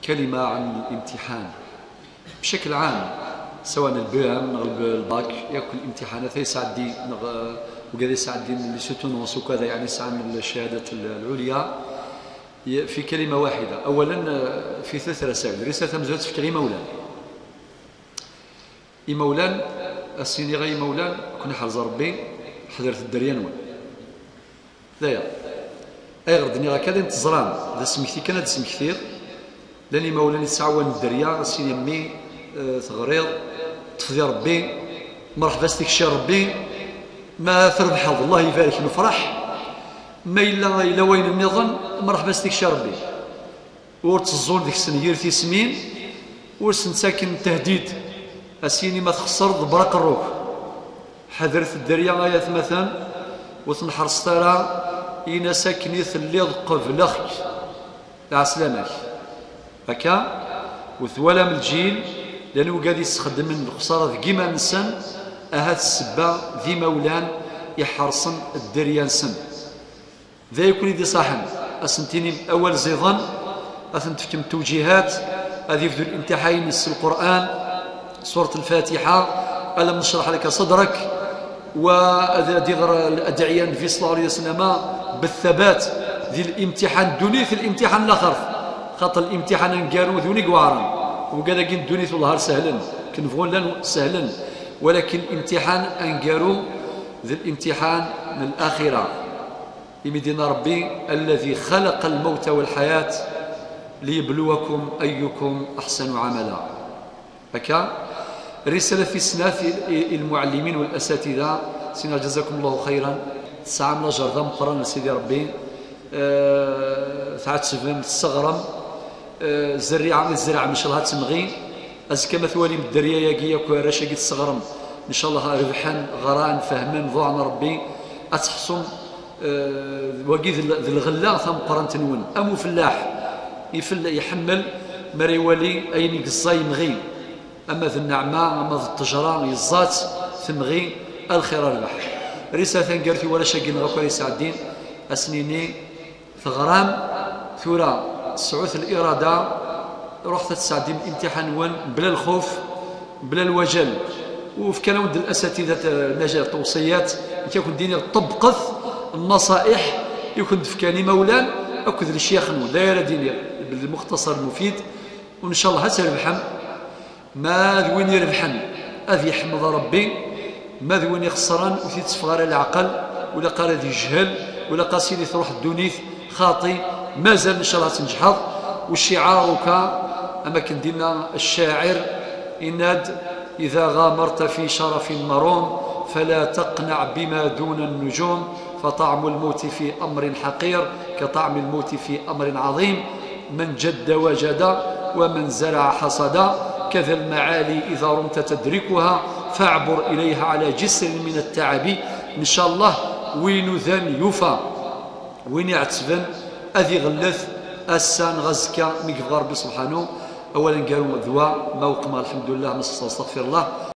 كلمة عن الامتحان بشكل عام، سواء البام نغلب الباك ياكل الامتحانات يسعدي وكذا يسعدي لي سوتونونس وكذا، يعني سعد الشهادات العليا في كلمة واحدة. أولا في 3 رسائل، رسالة مزوجة في كلمة مولان مولان السيني غي مولان كنا حرز ربي حضرت الدريان ذايا أي غردني غاكا تزران ذا سمكتي كان هذا سمك كثير لاني مولاني تسعون الدريا السيني مي تغريض تفضي ربي مرحبا ستيك شي ربي ما تربح الله يبارك نفرح ما إلا وين النظام مرحبا ستيك شي ربي ورتزون ديك السنيير في سمين ورسن ساكن تهديد السيني ما تخسر برق الروح حذرت الدريا غاية مثلا وتنحرص ترى إنا ساكني ثليض قبل أخك العسلامك هكا وثوالا من الجيل لأنه قاعد يستخدم من الخسارة كيما نسن أهات السبة ذي مولان يحرصن الدريان سن ذا يكون يدي صاحن أسنتيني أول زيضان أثنتكم توجيهات هذه في الامتحان نص القرآن سورة الفاتحة ألم نشرح لك صدرك وديغر الأدعية في صلى الله عليه وسلم بالثبات ذي الامتحان دوني في الامتحان الآخر خاطر الامتحان نقارو ذوني قوارن وقال كين دوني والله سهلا كنفغون لان سهلا ولكن الامتحان انقارو ذي الامتحان من الآخرة يمدينا ربي الذي خلق الموت والحياة ليبلوكم أيكم أحسن عملا. هكا رسالة في سناف المعلمين والأساتذة سينا جزاكم الله خيرا تسعام لجر ذا مقرن سيدي ربي ثعات سفن الصغرم الزريعة من الزرع ان شاء الله تمغي ازكى مثوالي من الدريا ياكي كواراشا كي الصغرم ان شاء الله ربحان غران فهمان ضوعنا ربي اتحصم وكي ذي الغلا ثم قران تنون امو فلاح يحمل مريولي اين قصاي مغي اما ذي النعمه اما ذي التجاره يزات تمغي الخير ربح رساله قالت ولا شاكين غاكوري سعدين اسنيني ثغرام ثورة سعوث الإرادة رحت تسعدين امتحان وان بلا الخوف بلا الوجل وفي كان ود الأساتذة نجاة توصيات يكون ديني طبقث النصائح يكون دفكاني مولان أكد الشيخ دايرة ديني بالمختصر المفيد وإن شاء الله هسربحن ما ذوين يربحن أذي يحمد ربي ما ذوين يخسران وفي تصفغار العقل ولا قال ذي جهل ولا قاسيني تروح الدونيث خاطي ما زال ان شاء الله تنجحظ والشعارك اماكن دينا الشاعر إناد إذا غامرت في شرف مروم فلا تقنع بما دون النجوم فطعم الموت في أمر حقير كطعم الموت في أمر عظيم من جد وجد ومن زرع حصد كذا المعالي إذا رمت تدركها فاعبر إليها على جسر من التعب إن شاء الله وين ذن يفا وين يعتبن أذي غلث السان غزكا ميك ربي سبحانه أولا قالوا ذوا ما وقما الحمد لله نستغفر الله